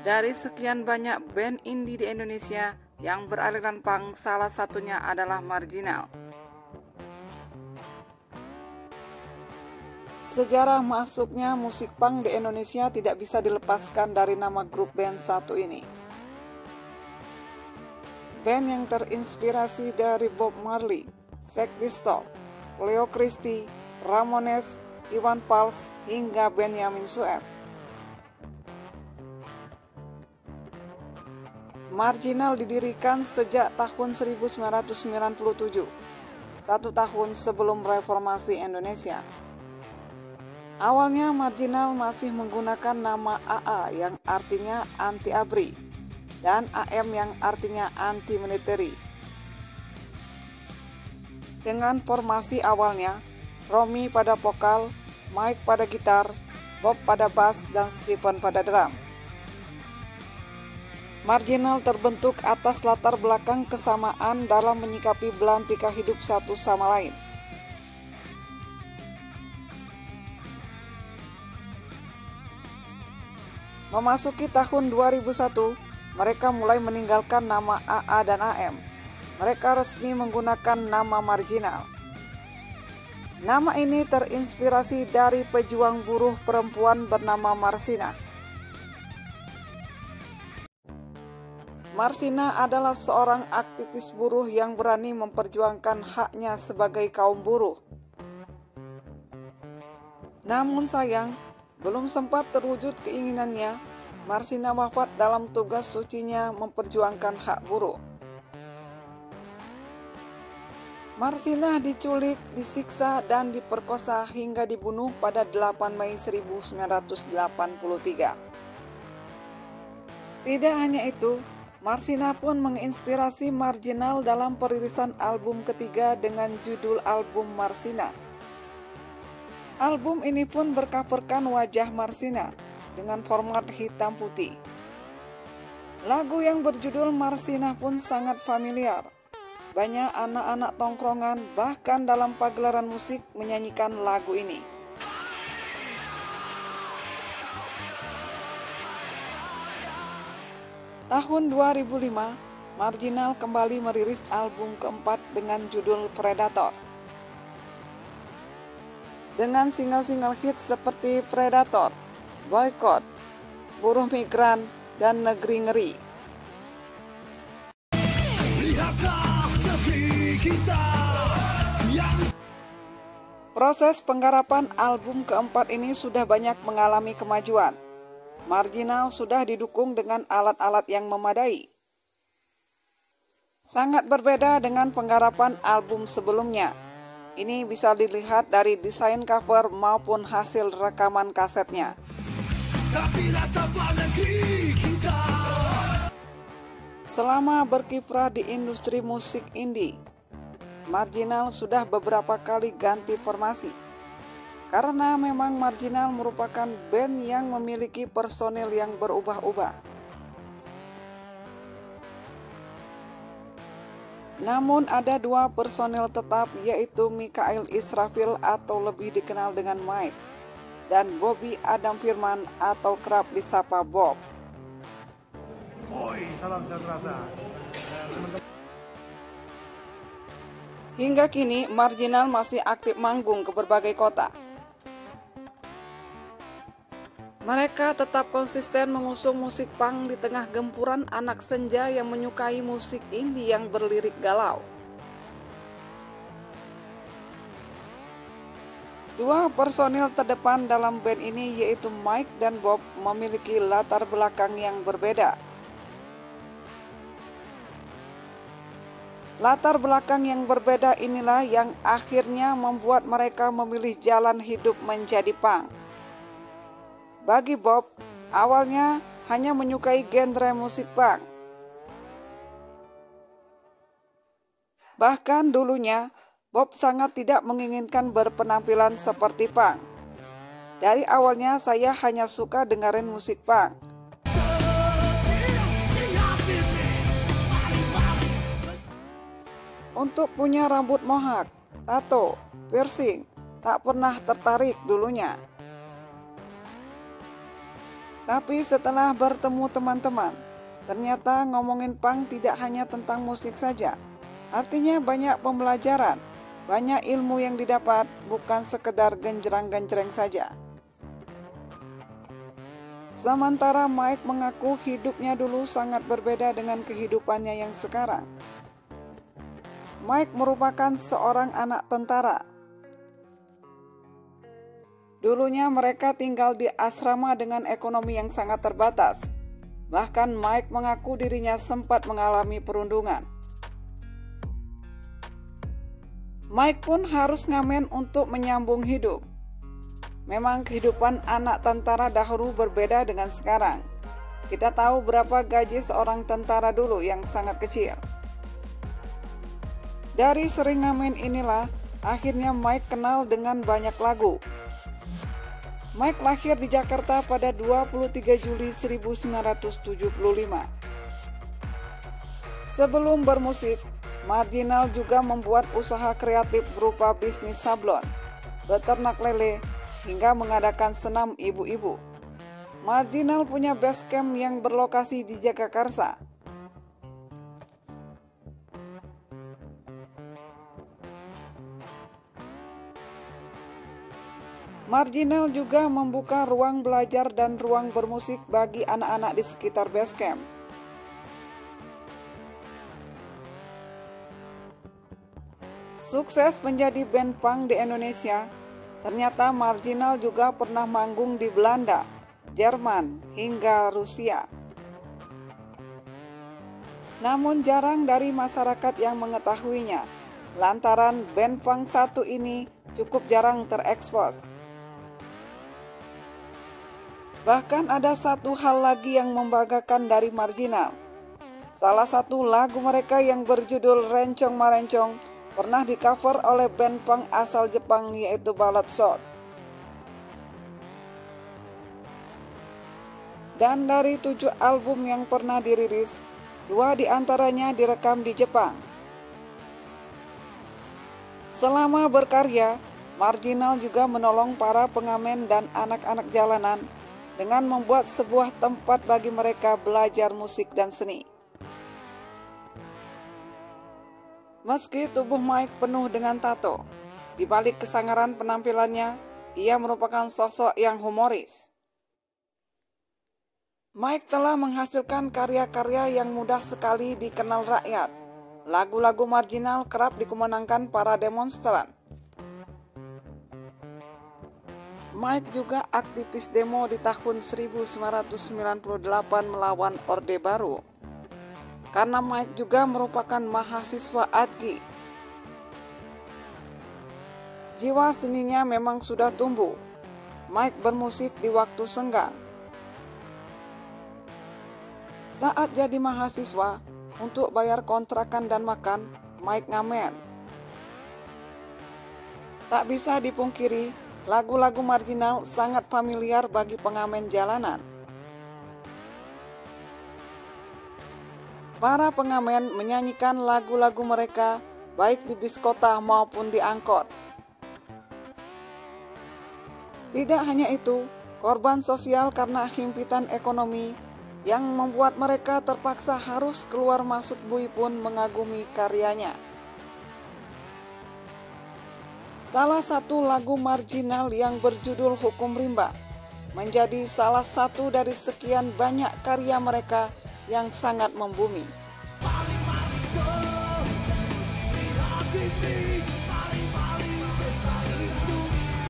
Dari sekian banyak band indie di Indonesia yang beraliran punk, salah satunya adalah Marginal. Sejarah masuknya musik punk di Indonesia tidak bisa dilepaskan dari nama grup band satu ini. Band yang terinspirasi dari Bob Marley, Sex Pistols, Leo Christie, Ramones, Iwan Fals, hingga Benyamin Sueb. Marginal didirikan sejak tahun 1997, 1 tahun sebelum Reformasi Indonesia. Awalnya Marginal masih menggunakan nama AA yang artinya anti-ABRI dan AM yang artinya anti-military. Dengan formasi awalnya, Romy pada vokal, Mike pada gitar, Bob pada bass, dan Stephen pada drum. Marginal terbentuk atas latar belakang kesamaan dalam menyikapi belantika hidup satu sama lain. Memasuki tahun 2001, mereka mulai meninggalkan nama AA dan AM. Mereka resmi menggunakan nama Marginal. Nama ini terinspirasi dari pejuang buruh perempuan bernama Marsina. Marsina adalah seorang aktivis buruh yang berani memperjuangkan haknya sebagai kaum buruh. Namun sayang, belum sempat terwujud keinginannya, Marsina wafat dalam tugas sucinya memperjuangkan hak buruh. Marsina diculik, disiksa, dan diperkosa hingga dibunuh pada 8 Mei 1983. Tidak hanya itu, Marsina pun menginspirasi Marginal dalam perilisan album ketiga dengan judul album Marsina. Album ini pun bercoverkan wajah Marsina dengan format hitam putih. Lagu yang berjudul Marsina pun sangat familiar. Banyak anak-anak tongkrongan bahkan dalam pagelaran musik menyanyikan lagu ini. Tahun 2005, Marginal kembali merilis album keempat dengan judul Predator. Dengan single-single hits seperti Predator, Boycott, Buruh Migran, dan Negeri Ngeri. Proses penggarapan album keempat ini sudah banyak mengalami kemajuan. Marginal sudah didukung dengan alat-alat yang memadai. Sangat berbeda dengan penggarapan album sebelumnya. Ini bisa dilihat dari desain cover maupun hasil rekaman kasetnya. Selama berkiprah di industri musik indie, Marginal sudah beberapa kali ganti formasi. Karena memang Marginal merupakan band yang memiliki personil yang berubah-ubah. Namun ada 2 personil tetap, yaitu Mikael Israfil atau lebih dikenal dengan Mike, dan Bobby Adam Firman atau kerap disapa Bob. Oi, salam sejahtera. Hingga kini Marginal masih aktif manggung ke berbagai kota. Mereka tetap konsisten mengusung musik punk di tengah gempuran anak senja yang menyukai musik indie yang berlirik galau. 2 personil terdepan dalam band ini yaitu Mike dan Bob memiliki latar belakang yang berbeda. Latar belakang yang berbeda inilah yang akhirnya membuat mereka memilih jalan hidup menjadi punk. Bagi Bob, awalnya hanya menyukai genre musik punk. Bahkan dulunya, Bob sangat tidak menginginkan berpenampilan seperti punk. Dari awalnya saya hanya suka dengerin musik punk. Untuk punya rambut mohak, tato, piercing, tak pernah tertarik dulunya. Tapi setelah bertemu teman-teman, ternyata ngomongin punk tidak hanya tentang musik saja. Artinya banyak pembelajaran, banyak ilmu yang didapat, bukan sekedar genjreng-genjreng saja. Sementara Mike mengaku hidupnya dulu sangat berbeda dengan kehidupannya yang sekarang. Mike merupakan seorang anak tentara. Dulunya mereka tinggal di asrama dengan ekonomi yang sangat terbatas. Bahkan Mike mengaku dirinya sempat mengalami perundungan. Mike pun harus ngamen untuk menyambung hidup. Memang kehidupan anak tentara dahulu berbeda dengan sekarang. Kita tahu berapa gaji seorang tentara dulu yang sangat kecil. Dari sering ngamen inilah, akhirnya Mike kenal dengan banyak lagu. Mike lahir di Jakarta pada 23 Juli 1975. Sebelum bermusik, Marginal juga membuat usaha kreatif berupa bisnis sablon, beternak lele, hingga mengadakan senam ibu-ibu. Marginal punya base camp yang berlokasi di Jagakarsa. Marginal juga membuka ruang belajar dan ruang bermusik bagi anak-anak di sekitar base camp. Sukses menjadi band punk di Indonesia, ternyata Marginal juga pernah manggung di Belanda, Jerman, hingga Rusia. Namun jarang dari masyarakat yang mengetahuinya, lantaran band punk satu ini cukup jarang terekspos. Bahkan ada satu hal lagi yang membanggakan dari Marginal. Salah satu lagu mereka yang berjudul Rencong Marencong pernah di-cover oleh band punk asal Jepang yaitu Ballad Shot. Dan dari 7 album yang pernah dirilis, 2 diantaranya direkam di Jepang. Selama berkarya, Marginal juga menolong para pengamen dan anak-anak jalanan dengan membuat sebuah tempat bagi mereka belajar musik dan seni. Meski tubuh Mike penuh dengan tato, di balik kesangaran penampilannya, ia merupakan sosok yang humoris. Mike telah menghasilkan karya-karya yang mudah sekali dikenal rakyat. Lagu-lagu Marginal kerap dikumandangkan para demonstran. Mike juga aktivis demo di tahun 1998 melawan Orde Baru. Karena Mike juga merupakan mahasiswa ADGI. Jiwa seninya memang sudah tumbuh. Mike bermusik di waktu senggang. Saat jadi mahasiswa, untuk bayar kontrakan dan makan, Mike ngamen. Tak bisa dipungkiri, lagu-lagu Marginal sangat familiar bagi pengamen jalanan. Para pengamen menyanyikan lagu-lagu mereka baik di bis kota maupun di angkot. Tidak hanya itu, korban sosial karena himpitan ekonomi yang membuat mereka terpaksa harus keluar masuk bui pun mengagumi karyanya. Salah satu lagu Marginal yang berjudul Hukum Rimba menjadi salah satu dari sekian banyak karya mereka yang sangat membumi.